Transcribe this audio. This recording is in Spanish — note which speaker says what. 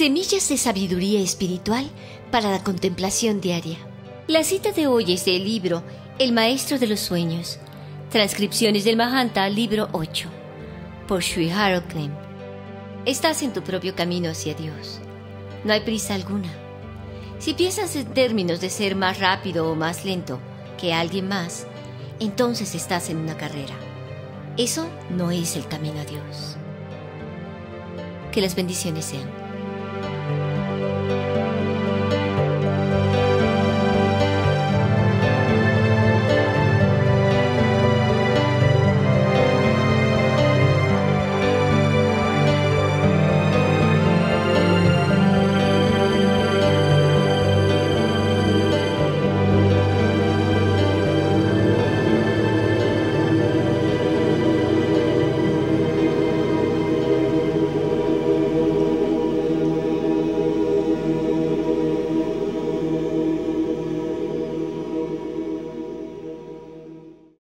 Speaker 1: Semillas de sabiduría espiritual para la contemplación diaria. La cita de hoy es del libro El Maestro de los Sueños, Transcripciones del Mahanta, libro 8, por Sri Harold Klemm. Estás en tu propio camino hacia Dios. No hay prisa alguna. Si piensas en términos de ser más rápido o más lento que alguien más, entonces estás en una carrera. Eso no es el camino a Dios. Que las bendiciones sean